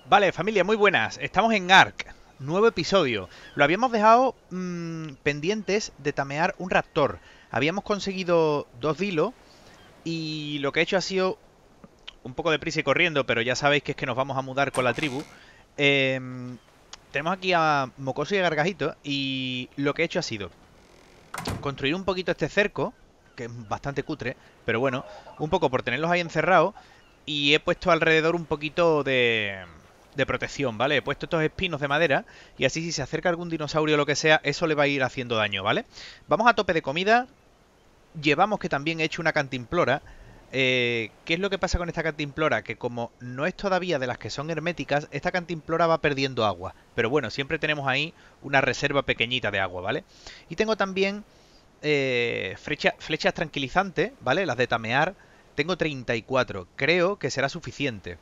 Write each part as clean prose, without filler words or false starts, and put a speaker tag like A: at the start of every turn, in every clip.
A: Vale, familia, muy buenas. Estamos en Ark. Nuevo episodio. Lo habíamos dejado pendientes de tamear un raptor. Habíamos conseguido 2 dilos y lo que he hecho ha sido un poco de prisa y corriendo, pero ya sabéis que es que nos vamos a mudar con la tribu. Tenemos aquí a Mocoso y a Gargajito y lo que he hecho ha sido construir un poquito este cerco, que es bastante cutre, pero bueno, un poco por tenerlos ahí encerrados, y he puesto alrededor un poquito de protección, ¿vale? He puesto estos espinos de madera y así si se acerca algún dinosaurio o lo que sea, eso le va a ir haciendo daño, ¿vale? Vamos a tope de comida. Llevamos que también he hecho una cantimplora. ¿Qué es lo que pasa con esta cantimplora? Que como no es todavía de las que son herméticas, esta cantimplora va perdiendo agua. Pero bueno, siempre tenemos ahí una reserva pequeñita de agua, ¿vale? Y tengo también flechas tranquilizantes, ¿vale? Las de tamear. Tengo 34. Creo que será suficiente.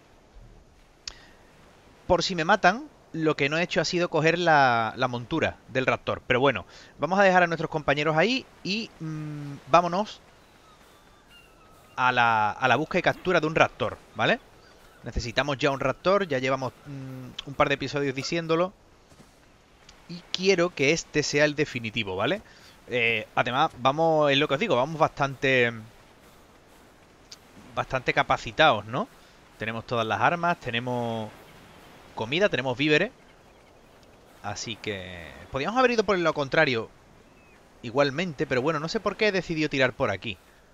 A: Por si me matan, lo que no he hecho ha sido coger la montura del raptor. Pero bueno, vamos a dejar a nuestros compañeros ahí y vámonos a la búsqueda y captura de un raptor, ¿vale? Necesitamos ya un raptor, ya llevamos un par de episodios diciéndolo. Y quiero que este sea el definitivo, ¿vale? Además, vamos, es lo que os digo, vamos bastante capacitados, ¿no? Tenemos todas las armas, tenemos comida, tenemos víveres. Así que podríamos haber ido por lo contrario igualmente, pero bueno, no sé por qué he decidido tirar por aquí.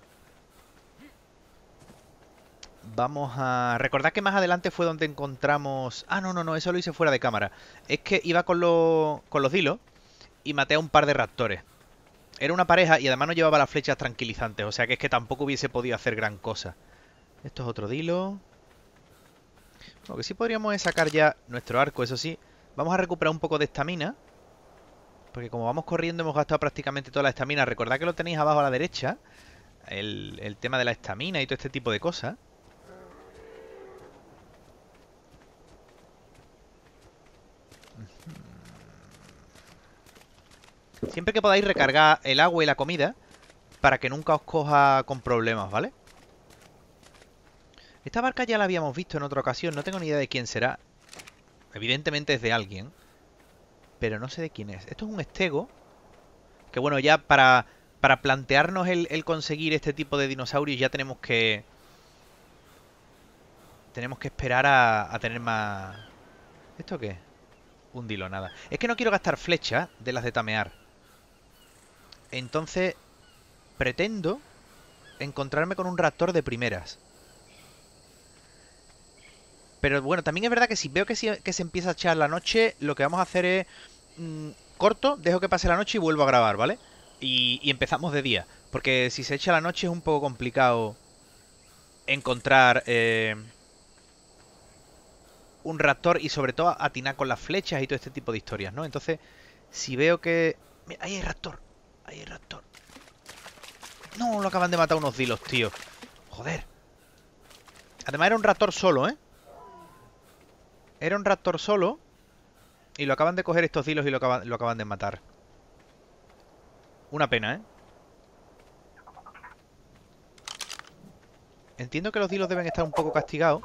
A: Vamos a... Recordad que más adelante fue donde encontramos... Ah, no, no, no, eso lo hice fuera de cámara. Es que iba con los dilos y maté a un par de raptores. Era una pareja y además no llevaba las flechas tranquilizantes, o sea que es que tampoco hubiese podido hacer gran cosa. Esto es otro dilo. Lo que sí podríamos es sacar ya nuestro arco, eso sí. Vamos a recuperar un poco de estamina. Porque como vamos corriendo hemos gastado prácticamente toda la estamina. Recordad que lo tenéis abajo a la derecha. El tema de la estamina y todo este tipo de cosas. Siempre que podáis recargar el agua y la comida para que nunca os coja con problemas, ¿vale? Esta barca ya la habíamos visto en otra ocasión, no tengo ni idea de quién será. Evidentemente es de alguien, pero no sé de quién es. Esto es un estego, que bueno, ya para plantearnos el conseguir este tipo de dinosaurios ya tenemos que esperar a tener más... ¿Esto qué? Un dilo, nada. Es que no quiero gastar flechas de las de tamear. Entonces, pretendo encontrarme con un raptor de primeras. Pero bueno, también es verdad que si veo que se empieza a echar la noche, lo que vamos a hacer es... corto, dejo que pase la noche y vuelvo a grabar, ¿vale? Y empezamos de día. Porque si se echa la noche es un poco complicado encontrar un raptor y sobre todo atinar con las flechas y todo este tipo de historias, ¿no? Entonces, si veo que... Mira, ahí hay raptor. Ahí hay raptor. No, lo acaban de matar unos dilos, tío. Joder. Además era un raptor solo, ¿eh? Era un raptor solo. Y lo acaban de coger estos dilos y lo acaban de matar. Una pena, ¿eh? Entiendo que los dilos deben estar un poco castigados.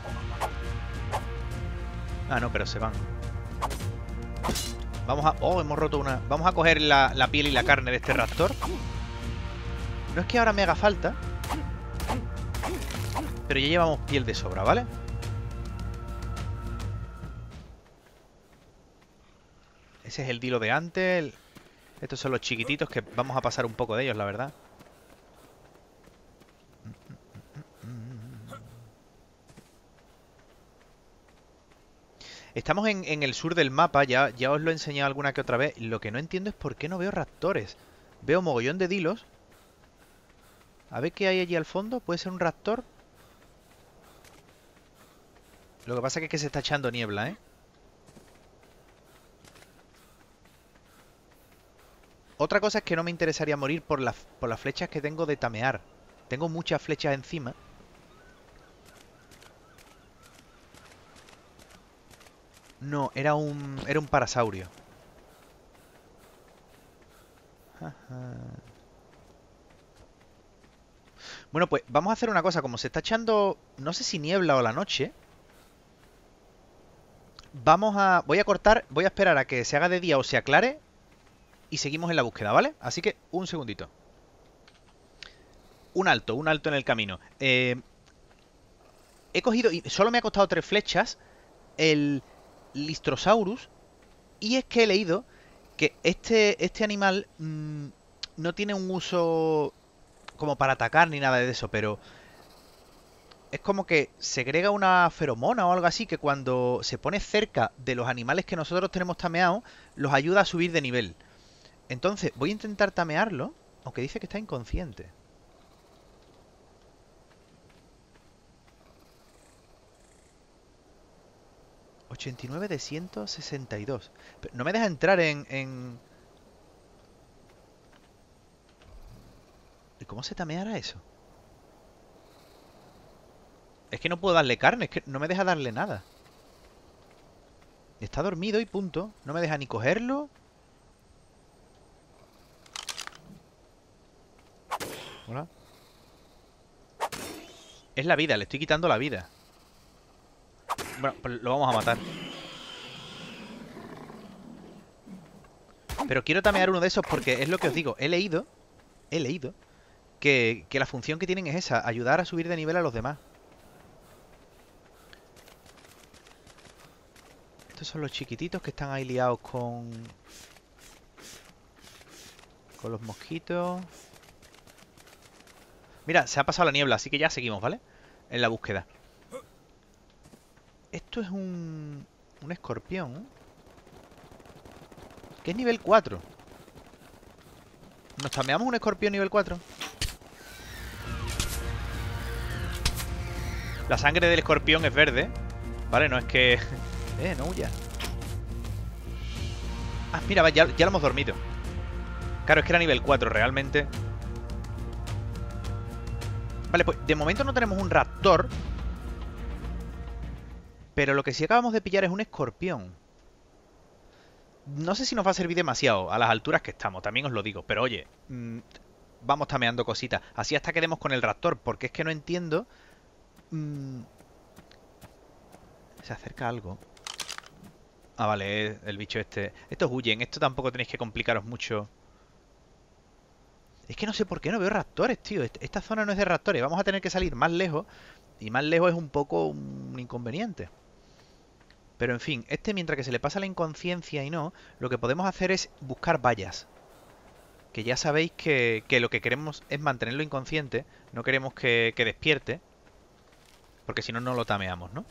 A: Ah, no, pero se van. Vamos a... Oh, hemos roto una... Vamos a coger la piel y la carne de este raptor. No es que ahora me haga falta, pero ya llevamos piel de sobra, ¿vale? Ese es el dilo de antes. Estos son los chiquititos que vamos a pasar un poco de ellos, la verdad. Estamos en el sur del mapa, ya os lo he enseñado alguna que otra vez. Lo que no entiendo es por qué no veo raptores. Veo mogollón de dilos. A ver qué hay allí al fondo. ¿Puede ser un raptor? Lo que pasa es que se está echando niebla, ¿eh? Otra cosa es que no me interesaría morir por las flechas que tengo de tamear. Tengo muchas flechas encima. No, era un parasaurio. Bueno, pues vamos a hacer una cosa. Como se está echando, no sé si niebla o la noche, Voy a cortar, voy a esperar a que se haga de día o se aclare y seguimos en la búsqueda, ¿vale? Así que un segundito. Un alto en el camino. He cogido, y solo me ha costado 3 flechas, el Lystrosaurus. Y es que he leído que este animal no tiene un uso como para atacar ni nada de eso, pero es como que segrega una feromona o algo así que cuando se pone cerca de los animales que nosotros tenemos tameados, los ayuda a subir de nivel. Entonces, voy a intentar tamearlo, aunque dice que está inconsciente. ...89 de 162. Pero no me deja entrar en... ¿Y cómo se tameará eso? Es que no puedo darle carne, es que no me deja darle nada. Está dormido y punto. No me deja ni cogerlo. Hola. Es la vida, le estoy quitando la vida. Bueno, pues lo vamos a matar. Pero quiero tamear uno de esos porque es lo que os digo. He leído que la función que tienen es esa, ayudar a subir de nivel a los demás. Estos son los chiquititos que están ahí liados con los mosquitos. Mira, se ha pasado la niebla, así que ya seguimos, ¿vale? En la búsqueda. Esto es un escorpión, que es nivel 4. ¿Nos tameamos un escorpión nivel 4? La sangre del escorpión es verde, ¿vale? No es que... no huya. Ah, mira, ya lo hemos dormido. Claro, es que era nivel 4 realmente. Vale, pues de momento no tenemos un raptor. Pero lo que sí acabamos de pillar es un escorpión. No sé si nos va a servir demasiado a las alturas que estamos, también os lo digo. Pero oye, vamos tameando cositas. Así hasta que demos con el raptor, porque es que no entiendo... Se acerca algo. Ah, vale, el bicho este. Estos huyen, esto tampoco tenéis que complicaros mucho. Es que no sé por qué no veo raptores, tío. Esta zona no es de raptores. Vamos a tener que salir más lejos. Y más lejos es un poco un inconveniente. Pero en fin, mientras que se le pasa la inconsciencia y no, lo que podemos hacer es buscar vallas. Que ya sabéis que lo que queremos es mantenerlo inconsciente. No queremos que despierte. Porque si no, no lo tameamos, ¿no?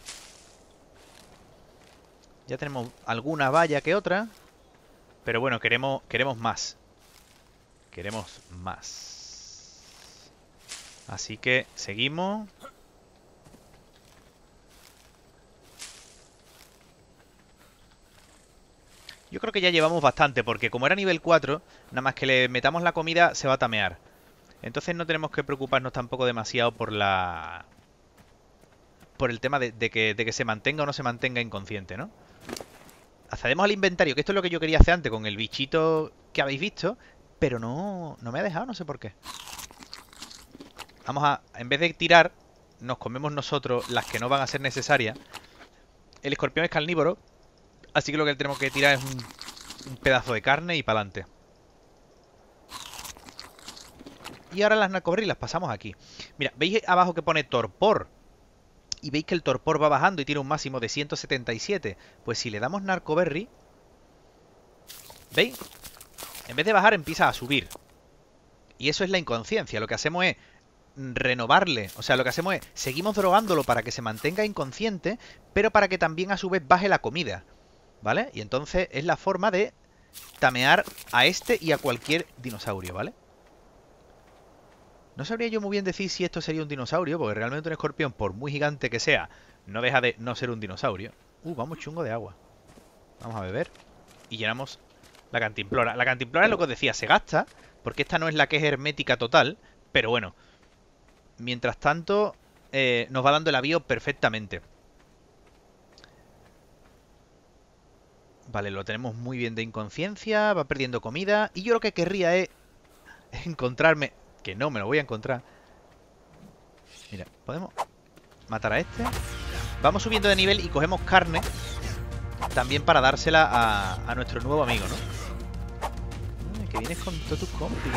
A: Ya tenemos alguna valla que otra. Pero bueno, queremos más. Queremos más. Así que seguimos. Yo creo que ya llevamos bastante, porque como era nivel 4, nada más que le metamos la comida se va a tamear. Entonces no tenemos que preocuparnos tampoco demasiado por el tema de que se mantenga o no se mantenga inconsciente, ¿no? Accedemos al inventario, que esto es lo que yo quería hacer antes con el bichito que habéis visto, pero no me ha dejado, no sé por qué. Vamos a, en vez de tirar, nos comemos nosotros las que no van a ser necesarias. El escorpión es carnívoro, así que lo que tenemos que tirar es un pedazo de carne y para adelante. Y ahora las narcoberry las pasamos aquí. Mira, ¿veis abajo que pone torpor? Y veis que el torpor va bajando y tiene un máximo de 177. Pues si le damos narcoberry, ¿veis? En vez de bajar empieza a subir. Y eso es la inconsciencia. Lo que hacemos es renovarle. O sea, lo que hacemos es seguimos drogándolo para que se mantenga inconsciente, pero para que también a su vez baje la comida. ¿Vale? Y entonces es la forma de tamear a este y a cualquier dinosaurio, ¿vale? No sabría yo muy bien decir si esto sería un dinosaurio, porque realmente un escorpión, por muy gigante que sea, no deja de no ser un dinosaurio. Vamos chungo de agua. Vamos a beber. Y llenamos la cantimplora. La cantimplora es lo que os decía, se gasta, porque esta no es la que es hermética total, pero bueno. Mientras tanto, nos va dando el avío perfectamente. Vale, lo tenemos muy bien de inconsciencia, va perdiendo comida. Y yo lo que querría es encontrarme... Que no, me lo voy a encontrar. Mira, podemos matar a este. Vamos subiendo de nivel y cogemos carne. también para dársela a nuestro nuevo amigo, ¿no? Que vienes con todos tus compis,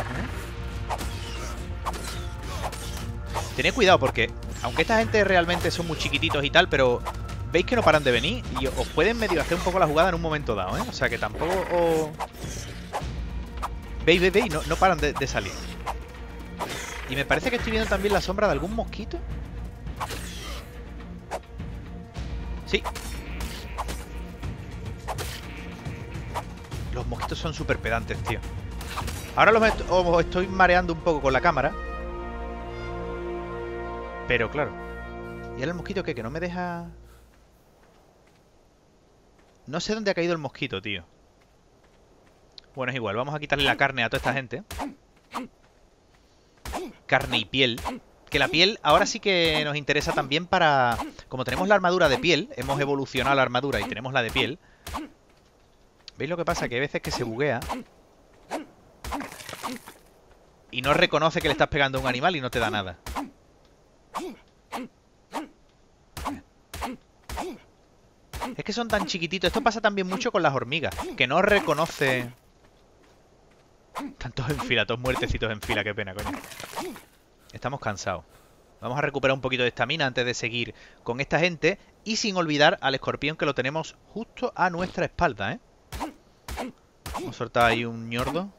A: Tened cuidado porque, aunque esta gente realmente son muy chiquititos y tal, pero veis que no paran de venir y os pueden medio hacer un poco la jugada en un momento dado, ¿eh? O sea que tampoco os... Veis, no paran de salir. Y me parece que estoy viendo también la sombra de algún mosquito. Sí. Los mosquitos son súper pedantes, tío. Ahora os estoy mareando un poco con la cámara. Pero claro. ¿Y ahora el mosquito qué? Que no me deja... No sé dónde ha caído el mosquito, tío. Bueno, es igual. Vamos a quitarle la carne a toda esta gente. Carne y piel. Que la piel ahora sí que nos interesa también para... Como tenemos la armadura de piel, hemos evolucionado la armadura y tenemos la de piel. ¿Veis lo que pasa? Que hay veces que se buguea y no reconoce que le estás pegando a un animal y no te da nada. Es que son tan chiquititos. Esto pasa también mucho con las hormigas, que no reconoce... Tantos en fila, todos muertecitos en fila, qué pena, coño. Estamos cansados. Vamos a recuperar un poquito de estamina antes de seguir con esta gente. Y sin olvidar al escorpión, que lo tenemos justo a nuestra espalda, ¿eh? Vamos a soltar ahí un ñordo.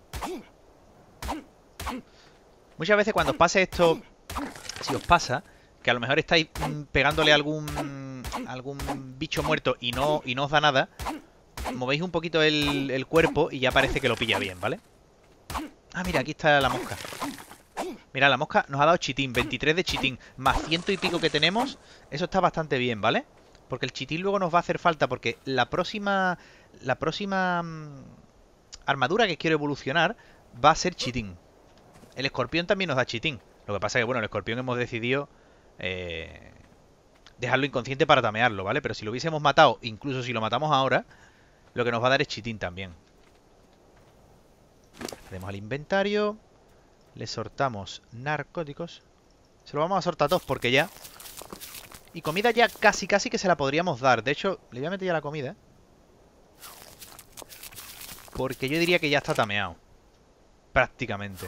A: Muchas veces cuando os pase esto, si os pasa, que a lo mejor estáis pegándole a algún bicho muerto y no os da nada, movéis un poquito el cuerpo y ya parece que lo pilla bien, ¿vale? Ah, mira, aquí está la mosca. Mira, la mosca nos ha dado chitín, 23 de chitín, más 100 y pico que tenemos. Eso está bastante bien, ¿vale? Porque el chitín luego nos va a hacer falta, porque la próxima armadura que quiero evolucionar va a ser chitín. El escorpión también nos da chitín. Lo que pasa es que, bueno, el escorpión hemos decidido dejarlo inconsciente para tamearlo, ¿vale? Pero si lo hubiésemos matado, incluso si lo matamos ahora, lo que nos va a dar es chitín también. Hacemos al inventario. Le sortamos narcóticos. Se lo vamos a sortar todos porque ya... Y comida ya casi que se la podríamos dar. De hecho, le voy a meter ya la comida. Porque yo diría que ya está tameado. Prácticamente.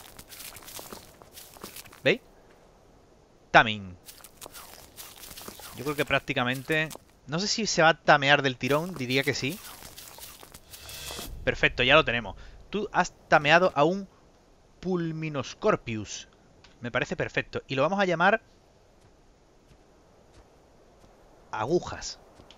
A: ¿Veis? Taming. Yo creo que prácticamente... No sé si se va a tamear del tirón. Diría que sí. Perfecto, ya lo tenemos. Tú has tameado a un Pulminoscorpius. Me parece perfecto. Y lo vamos a llamar... Agujas.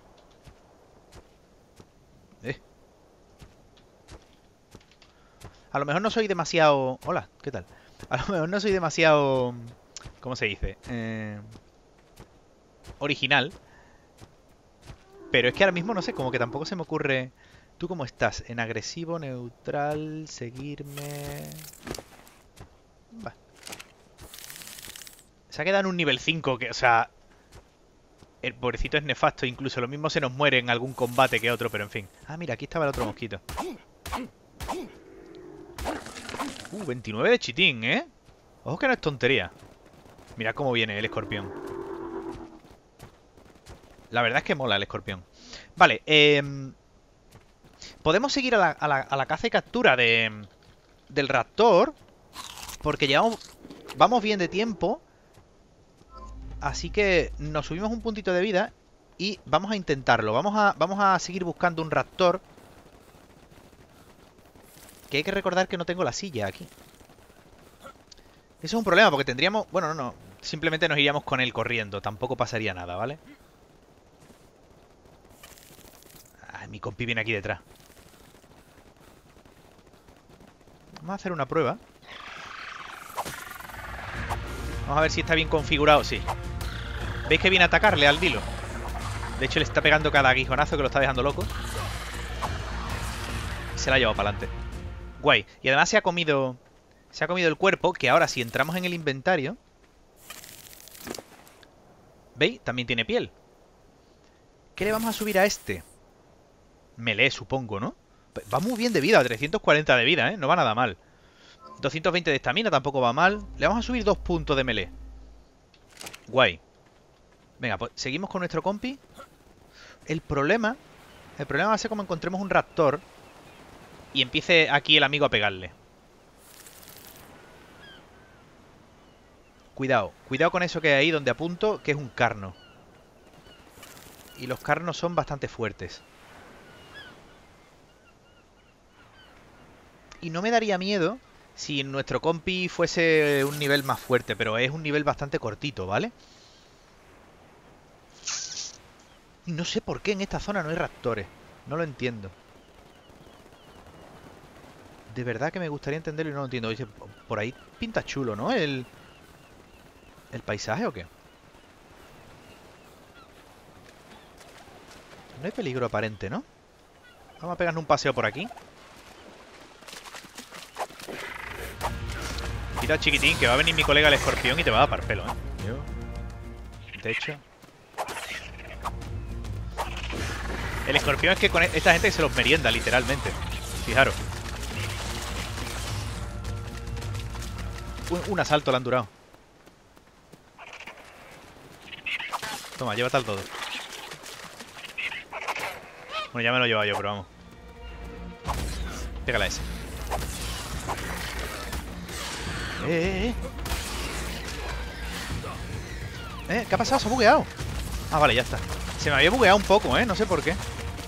A: A lo mejor no soy demasiado... Hola, ¿qué tal? A lo mejor no soy demasiado... ¿Cómo se dice? Original. Pero es que ahora mismo, no sé, como que tampoco se me ocurre... ¿Tú cómo estás? En agresivo, neutral, seguirme... Va. Se ha quedado en un nivel 5 que, o sea... El pobrecito es nefasto, incluso lo mismo se nos muere en algún combate que otro, pero en fin. Ah, mira, aquí estaba el otro mosquito. 29 de chitín, ¿eh? Ojo que no es tontería. Mirad cómo viene el escorpión. La verdad es que mola el escorpión. Vale, podemos seguir a la caza y captura del raptor. Porque vamos bien de tiempo. Así que nos subimos un puntito de vida y vamos a intentarlo. Vamos a seguir buscando un raptor. Que hay que recordar que no tengo la silla aquí. Eso es un problema porque tendríamos... Bueno, no. Simplemente nos iríamos con él corriendo. Tampoco pasaría nada, ¿vale? Ay, mi compi viene aquí detrás. Vamos a hacer una prueba. Vamos a ver si está bien configurado. Sí. ¿Veis que viene a atacarle al Dilo? De hecho, le está pegando cada aguijonazo que lo está dejando loco. Y se la ha llevado para adelante. Guay. Y además se ha comido el cuerpo, que ahora si entramos en el inventario... ¿Veis? También tiene piel. ¿Qué le vamos a subir a este? Melee, supongo, ¿no? Va muy bien de vida, 340 de vida, ¿eh? No va nada mal. 220 de estamina, tampoco va mal. Le vamos a subir 2 puntos de melee. Guay. Venga, pues seguimos con nuestro compi. El problema El problema va a ser como encontremos un raptor y empiece aquí el amigo a pegarle. Cuidado, cuidado con eso que hay ahí donde apunto, que es un carno. Y los carnos son bastante fuertes. Y no me daría miedo si nuestro compi fuese un nivel más fuerte, pero es un nivel bastante cortito, ¿vale? Y no sé por qué en esta zona no hay raptores. No lo entiendo. De verdad que me gustaría entenderlo y no lo entiendo. Dice, por ahí pinta chulo, ¿no? ¿El paisaje o qué? No hay peligro aparente, ¿no? Vamos a pegarnos un paseo por aquí. Tira, chiquitín, que va a venir mi colega el escorpión y te va a dar par pelo, ¿eh? De hecho... El escorpión es que con esta gente se los merienda, literalmente. Fijaros. Un asalto le han durado. Toma, llévate al todo. Bueno, ya me lo he llevado yo, pero vamos. Pégala a ese. ¿Qué ha pasado? Se ha bugueado. Ah, vale, ya está. Se me había bugueado un poco, no sé por qué.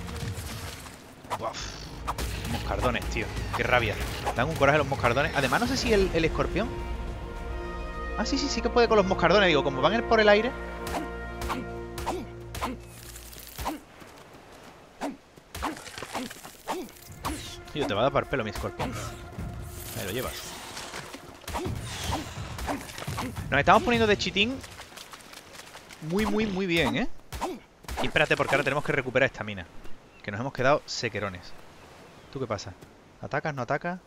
A: Uf. Moscardones, tío. Qué rabia. Dan un coraje los moscardones. Además, no sé si el escorpión... Ah, sí que puede con los moscardones. Digo, como van por el aire... Tío, te va a dar par pelo mi escorpión. Ahí lo llevas. Nos estamos poniendo de chitín muy bien, ¿eh? Y espérate, porque ahora tenemos que recuperar esta mina. Que nos hemos quedado sequerones. ¿Tú qué pasa? ¿Atacas? ¿No atacas?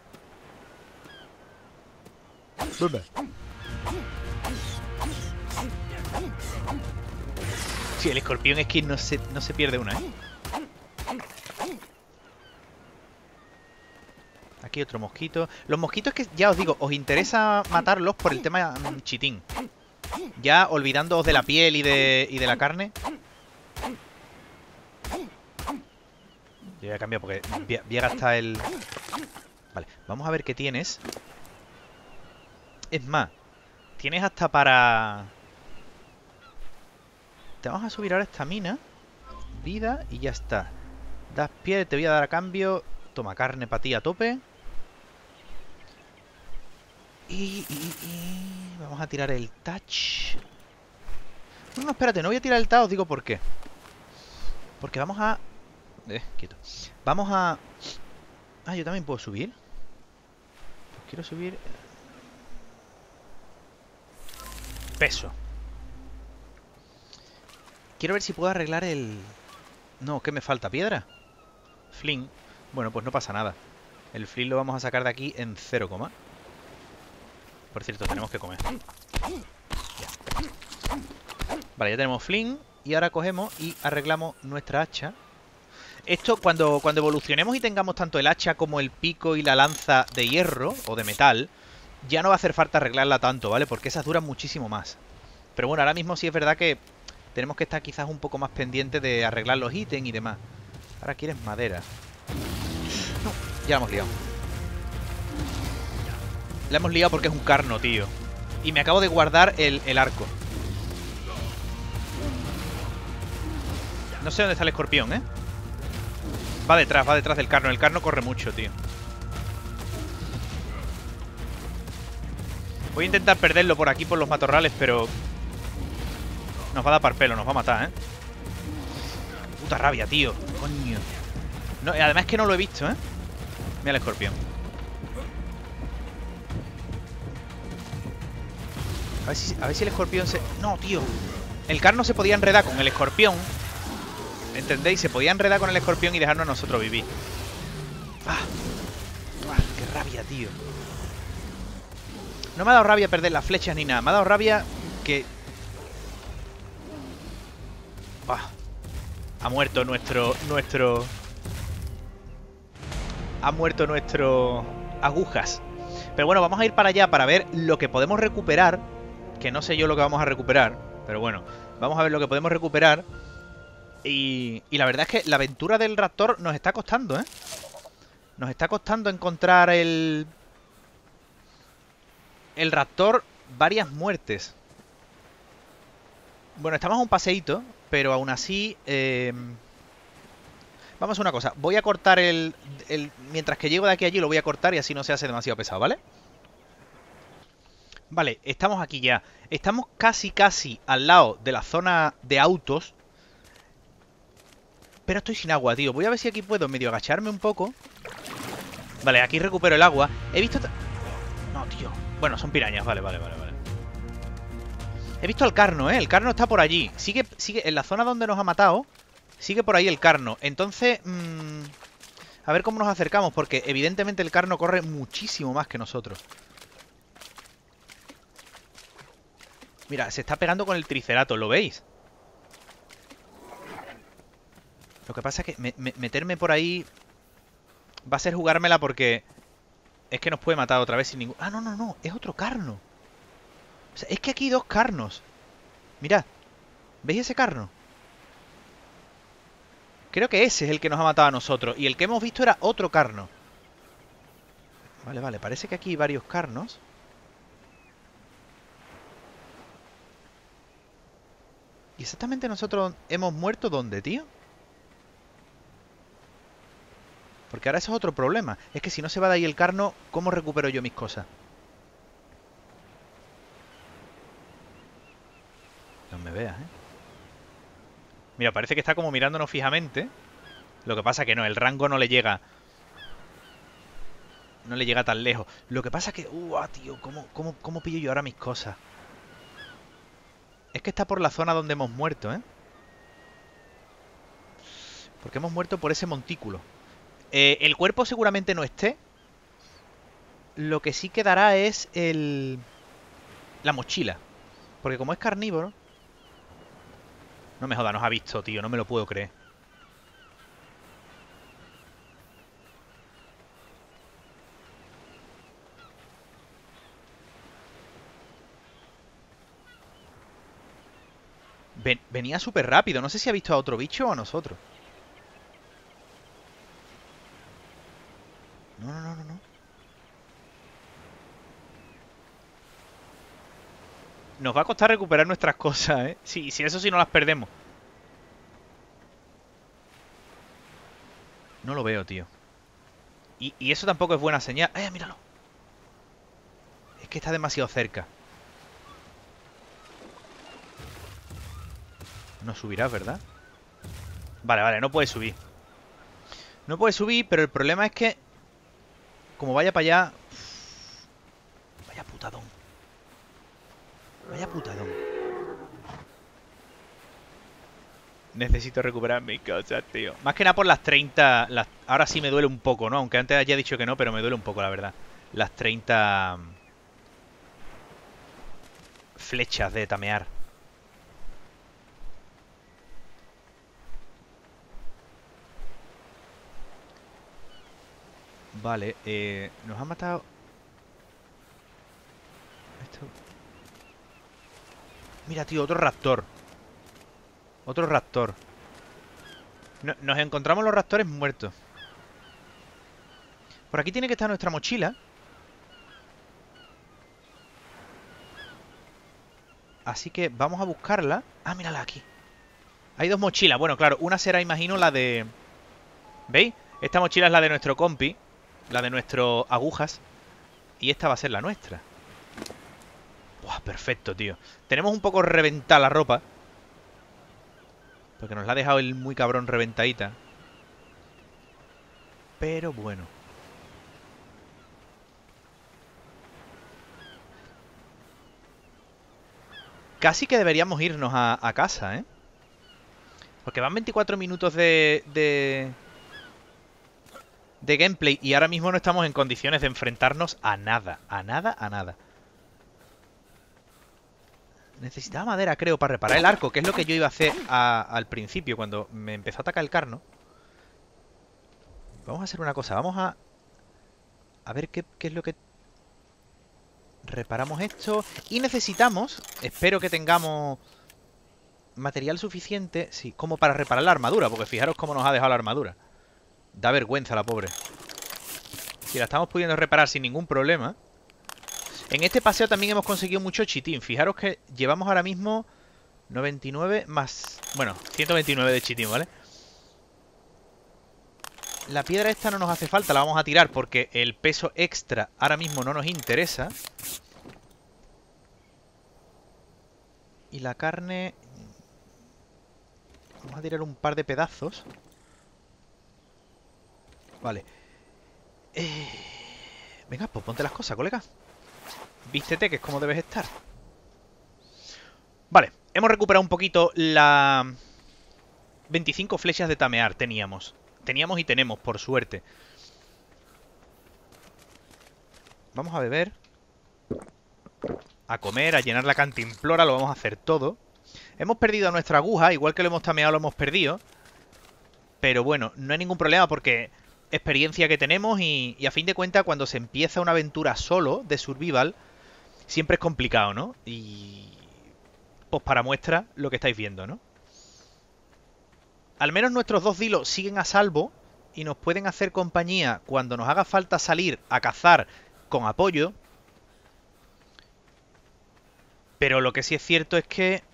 A: Sí, el escorpión es que no se pierde una, ¿eh? Aquí otro mosquito. Los mosquitos que, ya os digo, os interesa matarlos por el tema chitín. Ya olvidándoos de la piel y de la carne. Yo voy a cambiar porque voy a gastar el... Vale, vamos a ver qué tienes. Es más, tienes hasta para... Te vamos a subir ahora esta mina. Vida y ya está. Das piel, te voy a dar a cambio. Toma, carne para ti a tope. Y vamos a tirar el touch. No, espérate, no voy a tirar el touch, os digo por qué. Porque vamos a... quieto. Vamos a... Ah, yo también puedo subir. Pues quiero subir... Peso. Quiero ver si puedo arreglar el... No, ¿qué me falta? ¿Piedra? Flint. Bueno, pues no pasa nada. El flint lo vamos a sacar de aquí en 0, por cierto, tenemos que comer. Ya. Vale, ya tenemos flint. Y ahora cogemos y arreglamos nuestra hacha. Esto, cuando evolucionemos y tengamos tanto el hacha como el pico y la lanza de hierro o de metal, ya no va a hacer falta arreglarla tanto, ¿vale? Porque esas duran muchísimo más. Pero bueno, ahora mismo sí es verdad que tenemos que estar quizás un poco más pendientes de arreglar los ítems y demás. Ahora quieres madera. No, ya la hemos liado. La hemos liado porque es un carno, tío. Y me acabo de guardar el arco. No sé dónde está el escorpión, ¿eh? Va detrás del carno. El carno corre mucho, tío. Voy a intentar perderlo por aquí, por los matorrales, pero... Nos va a dar par pelo, nos va a matar, ¿eh? Puta rabia, tío. Coño. No, además es que no lo he visto, ¿eh? Mira el escorpión. A ver si el escorpión se... No, tío. El carno se podía enredar con el escorpión. ¿Entendéis? Se podía enredar con el escorpión y dejarnos a nosotros vivir. ¡Qué rabia, tío! No me ha dado rabia perder las flechas ni nada. Me ha dado rabia que... Ha muerto nuestro... Ha muerto nuestro... Agujas. Pero bueno, vamos a ir para allá para ver lo que podemos recuperar. Que no sé yo lo que vamos a recuperar. Pero bueno, vamos a ver lo que podemos recuperar. Y la verdad es que la aventura del raptor nos está costando, ¿eh? Nos está costando encontrar el raptor, varias muertes. Bueno, estamos a un paseíto, pero aún así... Vamos a una cosa, voy a cortar mientras que llego de aquí a allí lo voy a cortar y así no se hace demasiado pesado, ¿vale? Vale, estamos aquí ya. Estamos casi al lado de la zona de autos. Pero estoy sin agua, tío. Voy a ver si aquí puedo medio agacharme un poco. Vale, aquí recupero el agua. He visto... No, tío. Bueno, son pirañas. Vale. He visto al carno, ¿eh? El carno está por allí. Sigue en la zona donde nos ha matado. Sigue por ahí el carno. Entonces... a ver cómo nos acercamos. Porque evidentemente el carno corre muchísimo más que nosotros. Mira, se está pegando con el tricerato. ¿Lo veis? Lo que pasa es que meterme por ahí va a ser jugármela porque es que nos puede matar otra vez sin ningún... Ah, no, es otro carno. O sea, es que aquí hay dos carnos. Mirad, ¿veis ese carno? Creo que ese es el que nos ha matado a nosotros. Y el que hemos visto era otro carno. Vale, parece que aquí hay varios carnos. ¿Y exactamente nosotros hemos muerto dónde, tío? Porque ahora eso es otro problema. Es que si no se va de ahí el carno, ¿cómo recupero yo mis cosas? No me veas, ¿eh? Mira, parece que está como mirándonos fijamente. Lo que pasa que no, el rango no le llega. No le llega tan lejos. Lo que pasa es que... tío, ¿cómo pillo yo ahora mis cosas? Es que está por la zona donde hemos muerto, ¿eh? Porque hemos muerto por ese montículo. El cuerpo seguramente no esté. Lo que sí quedará es la mochila. Porque como es carnívoro... No me joda, nos ha visto, tío. No me lo puedo creer. Venía súper rápido. No sé si ha visto a otro bicho o a nosotros. No. Nos va a costar recuperar nuestras cosas, ¿eh? Sí, eso sí no las perdemos. No lo veo, tío. Y eso tampoco es buena señal. Míralo! Es que está demasiado cerca. No subirás, ¿verdad? Vale, no puede subir. No puede subir, pero el problema es que... Como vaya para allá... Vaya putadón. Vaya putadón. Necesito recuperar mis cosas, tío. Más que nada por las 30... Ahora sí me duele un poco, ¿no? Aunque antes haya dicho que no, pero me duele un poco, la verdad. Las 30... flechas de tamear. Vale, nos ha matado... Esto... Mira, tío, otro raptor. Otro raptor. Nos encontramos los raptores muertos. Por aquí tiene que estar nuestra mochila. Así que vamos a buscarla. Ah, mírala aquí. Hay dos mochilas. Bueno, claro, una será, imagino, la de... ¿Veis? Esta mochila es la de nuestro compi. La de nuestro agujas. Y esta va a ser la nuestra. Buah, perfecto, tío. Tenemos un poco reventada la ropa. Porque nos la ha dejado el muy cabrón reventadita. Pero bueno. Casi que deberíamos irnos a casa, ¿eh? Porque van 24 minutos de gameplay y ahora mismo no estamos en condiciones de enfrentarnos a nada. A nada. Necesitaba madera, creo, para reparar el arco, que es lo que yo iba a hacer al principio, cuando me empezó a atacar el carno. Vamos a hacer una cosa, vamos a ver qué es lo que... Reparamos esto y necesitamos, espero que tengamos material suficiente, sí, como para reparar la armadura. Porque fijaros cómo nos ha dejado la armadura. Da vergüenza la pobre. Si la estamos pudiendo reparar sin ningún problema. En este paseo también hemos conseguido mucho chitín. Fijaros que llevamos ahora mismo 99 más... Bueno, 129 de chitín, ¿vale? La piedra esta no nos hace falta, la vamos a tirar porque el peso extra ahora mismo no nos interesa. Y la carne... Vamos a tirar un par de pedazos. Vale. Venga, pues ponte las cosas, colega. Vístete, que es como debes estar. Vale, hemos recuperado un poquito la... 25 flechas de tamear teníamos. Teníamos y tenemos, por suerte. Vamos a beber. A comer, a llenar la cantimplora, lo vamos a hacer todo. Hemos perdido a nuestra aguja, igual que lo hemos tameado, lo hemos perdido. Pero bueno, no hay ningún problema porque experiencia que tenemos y a fin de cuentas cuando se empieza una aventura solo de survival, siempre es complicado, ¿no? Y pues para muestra lo que estáis viendo, ¿no? Al menos nuestros dos dilos siguen a salvo y nos pueden hacer compañía cuando nos haga falta salir a cazar con apoyo. Pero lo que sí es cierto es que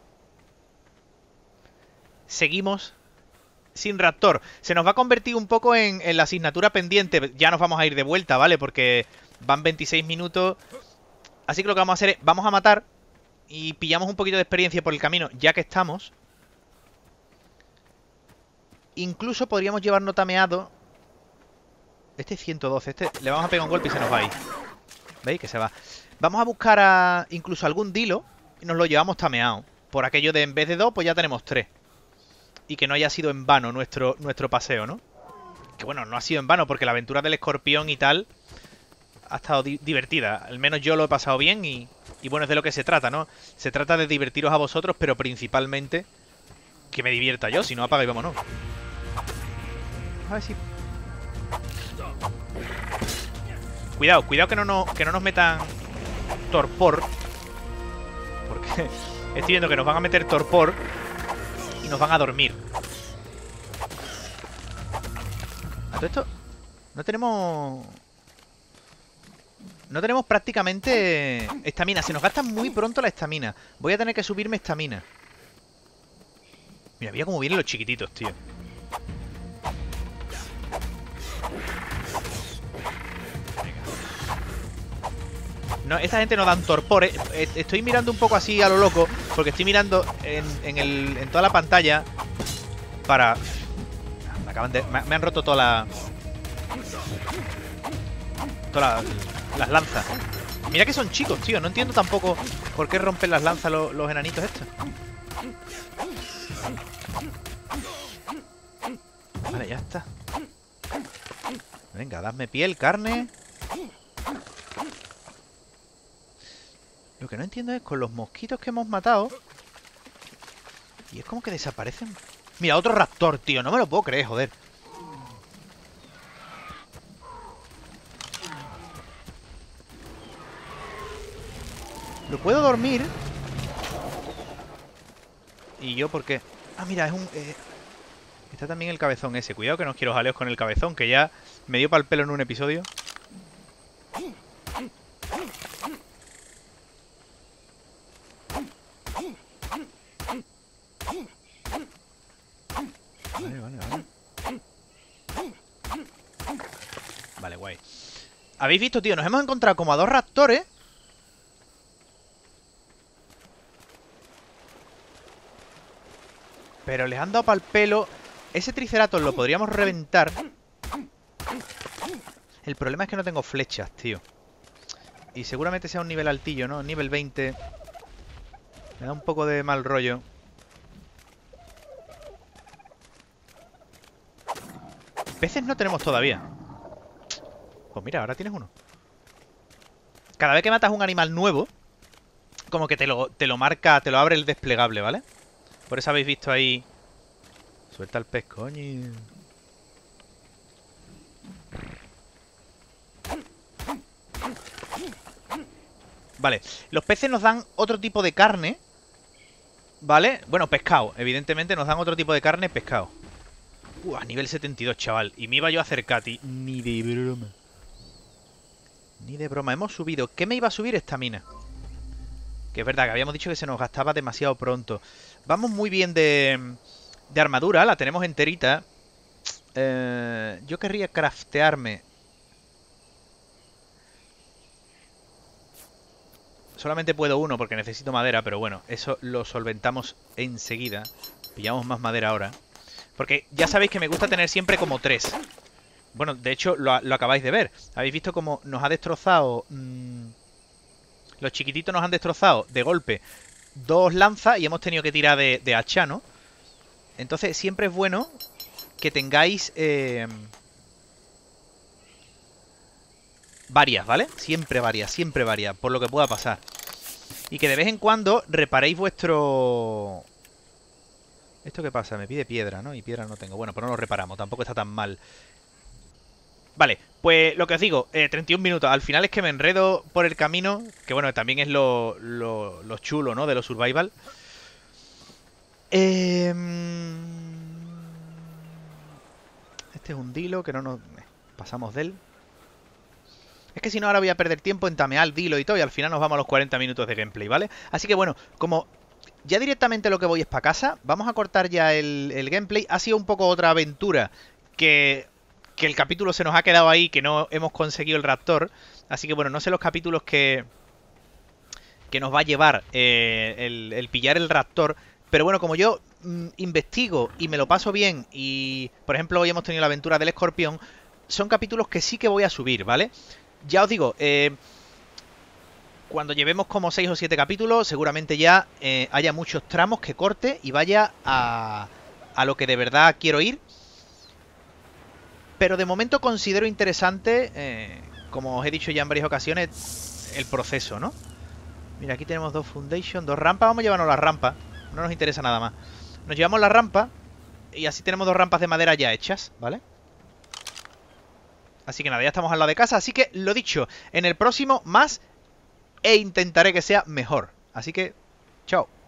A: seguimos sin raptor. Se nos va a convertir un poco en la asignatura pendiente. Ya nos vamos a ir de vuelta, ¿vale? Porque van 26 minutos. Así que lo que vamos a hacer es, vamos a matar y pillamos un poquito de experiencia por el camino, ya que estamos. Incluso podríamos llevarnos tameado. Este es 112, este le vamos a pegar un golpe y se nos va a ir. ¿Veis? Que se va. Vamos a buscar a incluso algún dilo y nos lo llevamos tameado. Por aquello de en vez de 2, pues ya tenemos 3. Y que no haya sido en vano nuestro paseo, ¿no? Que bueno, no ha sido en vano porque la aventura del escorpión y tal ha estado divertida. Al menos yo lo he pasado bien y bueno, es de lo que se trata, ¿no? Se trata de divertiros a vosotros, pero principalmente que me divierta yo. Si no, apaga y vámonos. A ver si... Cuidado, cuidado que no nos metan torpor. Porque estoy viendo que nos van a meter torpor y nos van a dormir. A todo esto no tenemos... No tenemos prácticamente estamina. Se nos gasta muy pronto la estamina. Voy a tener que subirme estamina. Mira, mira cómo vienen los chiquititos, tío. No, esta gente no dan torpor, ¿eh? Estoy mirando un poco así a lo loco, porque estoy mirando en toda la pantalla para... Me han roto todas las lanzas. Mira que son chicos, tío. No entiendo tampoco por qué rompen las lanzas los enanitos estos. Vale, ya está. Venga, dadme piel, carne. Lo que no entiendo es con los mosquitos que hemos matado. Y es como que desaparecen. Mira, otro raptor, tío. No me lo puedo creer, joder. Lo puedo dormir. ¿Y yo por qué? Ah, mira, es un... Está también el cabezón ese. Cuidado que no quiero jaleos con el cabezón, que ya me dio pa'l pelo en un episodio. Vale. Vale, guay. ¿Habéis visto, tío? Nos hemos encontrado como a dos raptores. Pero les han dado pa'l pelo. Ese triceratops lo podríamos reventar. El problema es que no tengo flechas, tío. Y seguramente sea un nivel altillo, ¿no? Nivel 20. Me da un poco de mal rollo. Peces no tenemos todavía. Pues mira, ahora tienes uno. Cada vez que matas un animal nuevo, como que te lo marca, te lo abre el desplegable, ¿vale? Por eso habéis visto ahí... Suelta el pez, coño. Vale, los peces nos dan otro tipo de carne. ¿Vale? Bueno, pescado. Evidentemente nos dan otro tipo de carne, pescado. Nivel 72, chaval. Y me iba yo a acercar a ti. Ni de broma. Ni de broma. Hemos subido. ¿Qué me iba a subir esta mina? Que es verdad que habíamos dicho que se nos gastaba demasiado pronto. Vamos muy bien de armadura. La tenemos enterita. Yo querría craftearme. Solamente puedo uno porque necesito madera, pero bueno, eso lo solventamos enseguida. Pillamos más madera ahora. Porque ya sabéis que me gusta tener siempre como 3. Bueno, de hecho, lo acabáis de ver. Habéis visto cómo nos ha destrozado... los chiquititos nos han destrozado de golpe 2 lanzas y hemos tenido que tirar de hacha, ¿no? Entonces siempre es bueno que tengáis... varias, ¿vale? Siempre varias, por lo que pueda pasar. Y que de vez en cuando reparéis vuestro... ¿Esto qué pasa? Me pide piedra, ¿no? Y piedra no tengo. Bueno, pero no lo reparamos, tampoco está tan mal. Vale, pues lo que os digo, 31 minutos. Al final es que me enredo por el camino, que bueno, también es lo chulo, ¿no? De los survival. Este es un dilo que no nos... pasamos de él. Es que si no ahora voy a perder tiempo en tamear el dilo y todo y al final nos vamos a los 40 minutos de gameplay, ¿vale? Así que bueno, como ya directamente lo que voy es para casa, vamos a cortar ya el gameplay. Ha sido un poco otra aventura que el capítulo se nos ha quedado ahí, que no hemos conseguido el raptor. Así que bueno, no sé los capítulos que nos va a llevar el pillar el raptor. Pero bueno, como yo investigo y me lo paso bien y, por ejemplo, hoy hemos tenido la aventura del escorpión, son capítulos que sí que voy a subir, ¿vale? Ya os digo, cuando llevemos como 6 o 7 capítulos, seguramente ya haya muchos tramos que corte y vaya a lo que de verdad quiero ir. Pero de momento considero interesante, como os he dicho ya en varias ocasiones, el proceso, ¿no? Mira, aquí tenemos 2 foundation, 2 rampas. Vamos a llevarnos las rampas. No nos interesa nada más. Nos llevamos la rampa y así tenemos 2 rampas de madera ya hechas, ¿vale? Así que nada, ya estamos al lado de casa. Así que, lo dicho, en el próximo más e intentaré que sea mejor. Así que, chao.